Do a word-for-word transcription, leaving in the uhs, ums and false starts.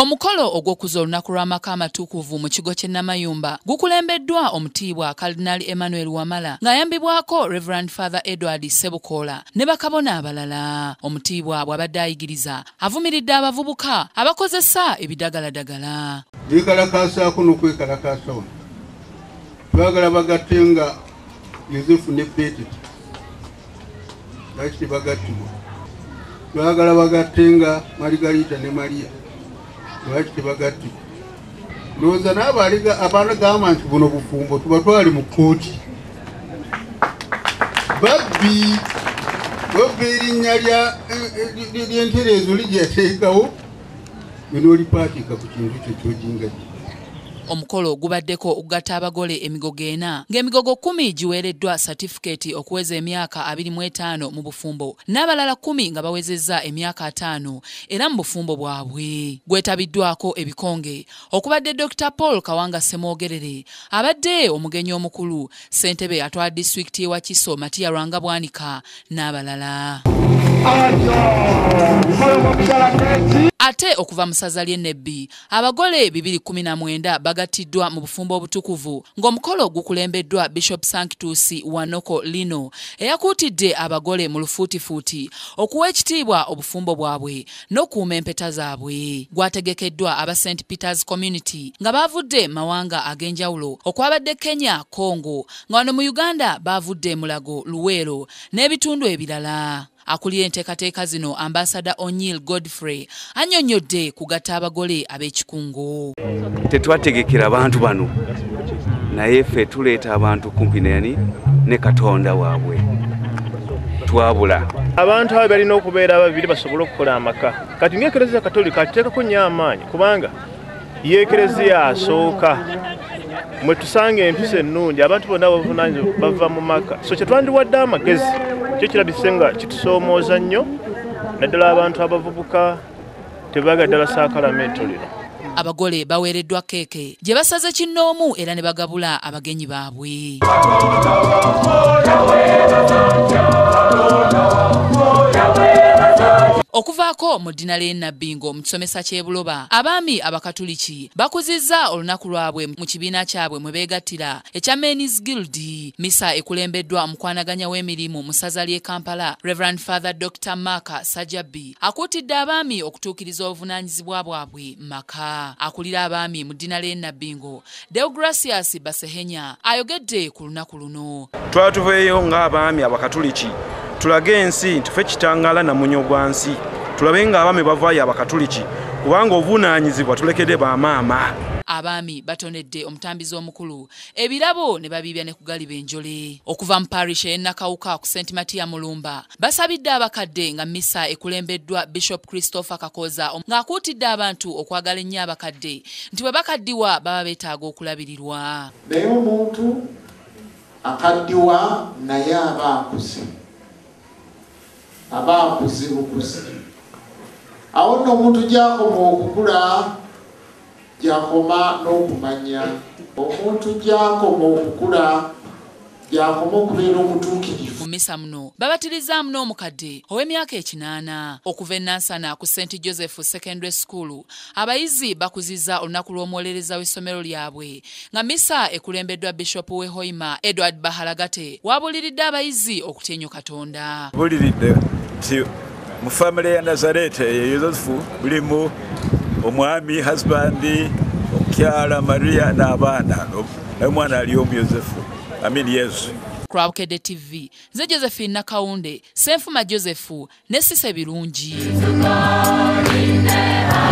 Omukolo ogw'okuza olunaku lw'amaka amatukuvu mu kigo ky'e Namayumba gukulembeddwa omutiibwa Kalidinaali Emmanuel Wamala ng'ayambibwako Reverend Father Edward Sebukoola ne bakabona abalala. Omutiibwa bw'abadde ayigiriza avumiridde abavubuka abakozesa ebiragalalagala. Beekalakaasaako n'okwekalakaasa wano. Twagala bagatte nga Yozefu ne Petero. Lwaki tebagattibwa? Twagala bagatte nga Margarita ne Maria. Lwaki tebagattibwa? Ndowooza n'abaaliga abaana gamba nti buno bufumbo tuba twali mu kkooti. Babbi wabba erinnya ly'entereezo ligyateekawo binoolipaatika ku kintu kyo ky'ojingajja. Omukolo gubaddeko okugatta abagole emigogo ena ng'emigogo kumi giweereddwa certificate okuweza emyaka abiri mu etaano mu bufumbo n'abalala kumi nga bawezezza emyaka ataano era mu bufumbo bwabwe. Gwetabiddwako ebikonge okubadde Doctor Paul Kawanga Semwogerere abadde omugenyi omukulu ssentebe atwala disitulikiti y'e Wakiso Matiya Lwanga Bwanika n'abalala. Ate okuva mu ssaza ly'e Nebbi abagole bibiri kumi na mwenda bagattiddwa mu bufumbo obutukuvu ng'omukolo gukulembeddwa Bishop Sanctus Wanoko Lino eyakuutidde abagole mu lufuutifuuti okuwa ekitiibwa obufumbo bwabwe n'okuuma empeta zaabwe. Gwategekeddwa aba Saint Peter's Community nga baavudde mawanga ag'enjawulo okwabadde Kenya, Congo nga wano mu Uganda baavudde Mulago, Luweero n'ebitundu ebirala. Akulira enteekateeka zino Ambassador O'Neill Godfrey annyonnyodde kugatta abagole ab'ekikungo. Tetwategekera abantu bano naye ffe tuleeta abantu kumpi nani ne Katonda waabwe twabula abantu abo balina okubeera ababiri basobole okukola amaka. Kati ng'ekereziya Katolika ateekako nnyo amaanyi kubanga yeekereziya asooka mwe tusanga empisa ennungi abantu bonna bavunaanyizibwa bava mu maka. So kye twandiwadde amagezi kyo kirabise nga kitusoomooza nnyo naddala abantu abavubuka tebaagaddala saakalamento lino. Abagole baweereddwa keeke gye basaze kinnoomu era ne bagabula abagenyi baabwe. Okuvaako mu ddina ly'e Nebbi mu kisomesa ky'e Buloba abaami abakatuliki bakuzizza olunaku lwabwe mu kibiina kyabwe mwe beegattira ekya Men's Guild. Misa ekulembeddwa omukwanaganya w'emirimu mu ssaza ly'e Kampala Reverend Father Doctor Maka Sajabbi akuutidde abaami okutuukiriza obuvunaanyizibwa bwabwe maka. Akulira abaami mu ddina ly'e Nebbi Deogracius Basehenya ayogedde ku lunaku luno. Twatuveeyo ng'abaami abakatuliki tulage ensi tufe kitangala na munyo gwa nsi tulabe nga abaami bavaayo abakatuliki kubanga obuvunaanyizibwa tulekedde bamaama. Abaami batonedde omutambizi omukulu ebirabo ne babibya ne kugaliba enjole. Okuva mu parish e Nakawuka ku Saint Matiya Mulumba basabidde abakadde nga misa ekulembeddwa Bishop Christopher Kakoza ng'akuutidde abantu okwagala ennyo abakadde nti bwe bakaddiwa baba beetaaga okulabirirwa. Naye omuntu akaddiwa naye aba akuze aba akuze bukuze. Awo nno omuntu gy'akoma okukula gy'akoma n'okumanya. Omuntu gy'akoma okukula gy'akoma okubeera omutuukirivu. Mu mmisa muno babatirizzaamu n'omukadde ow'emyaka ekinaana. Okuva e Nansana ku Saint Joseph Secondary School abayizi bakuzizza olunaku lw'omuwolereza w'essomero lyabwe nga misa ekulembeddwa Bishop w'e Hoima Edward Bahalagate wabuliridde abayizi okutya ennyo Katonda. Buliridde nti mu family ya Nazareti ye Yozefu mulimu omwami husbandi omukyala Maria n'abaana n'omwana ali omu Yozefu amini Yesu. Crowkede T V nze Josephine Nakaunde Senfuma Josefu ne Sise Birungi.